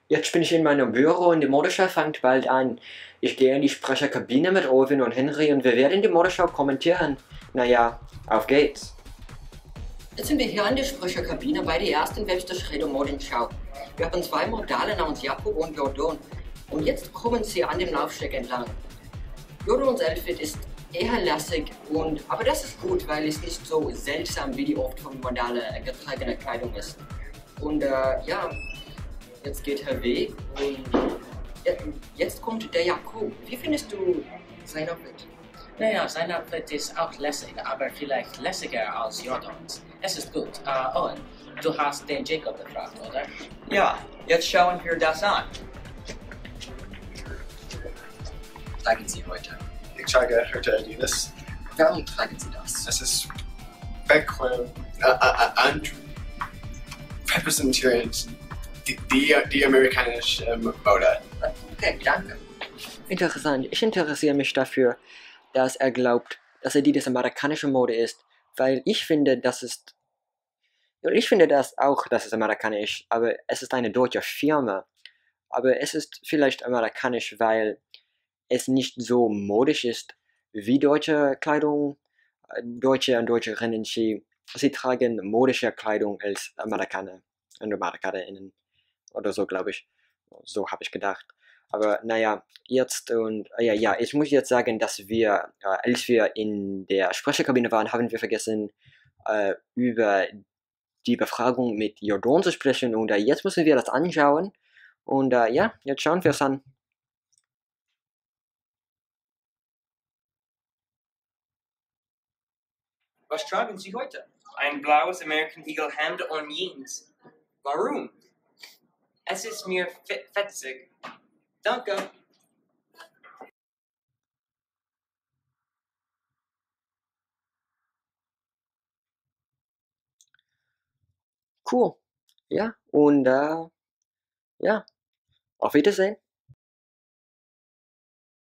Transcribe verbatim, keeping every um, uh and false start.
Jetzt bin ich in meinem Büro und die Modenschau fängt bald an. Ich gehe in die Sprecherkabine mit Owen und Henry und wir werden die Modenschau kommentieren. Naja, auf geht's. Jetzt sind wir hier in der Sprecherkabine bei der ersten Webster-Schredo-Modenschau. Wir haben zwei Modelle namens Jakob und Jordon. Und jetzt kommen sie an dem Laufsteg entlang. Jordons Outfit ist eher lässig, und, aber das ist gut, weil es nicht so seltsam wie die oft von Modelle getragene Kleidung ist. Und äh, ja, jetzt geht er weg und jetzt kommt der Jakob. Wie findest du sein Outfit? Naja, sein Outfit ist auch lässig, aber vielleicht lässiger als Jordans. Es ist gut. Uh, Owen, du hast den Jacob gefragt, oder? Ja, jetzt schauen wir das an. Tragen Sie heute? Ich trage heute Adidas. Warum tragen Sie das? Es ist bequem äh, äh, und repräsentiert die, die, die amerikanische ähm, Mode. Okay, danke. Interessant. Ich interessiere mich dafür, dass er glaubt, dass Adidas amerikanische Mode ist, weil ich finde, das ist... Ich finde das auch, dass es amerikanisch ist, aber es ist eine deutsche Firma. Aber es ist vielleicht amerikanisch, weil es nicht so modisch ist wie deutsche Kleidung. Deutsche und Deutscherinnen, sie, sie tragen modische Kleidung als Amerikaner und Amerikanerinnen oder so, glaube ich. So habe ich gedacht. Aber naja, jetzt und ja, ja, ich muss jetzt sagen, dass wir, äh, als wir in der Sprecherkabine waren, haben wir vergessen, äh, über die Befragung mit Jordon zu sprechen, und äh, jetzt müssen wir das anschauen. Und äh, ja, jetzt schauen wir es an. Was tragen Sie heute? Ein blaues American Eagle Hemd und Jeans. Warum? Es ist mir fe fetzig. Danke. Cool. Ja, und äh, ja, auf Wiedersehen.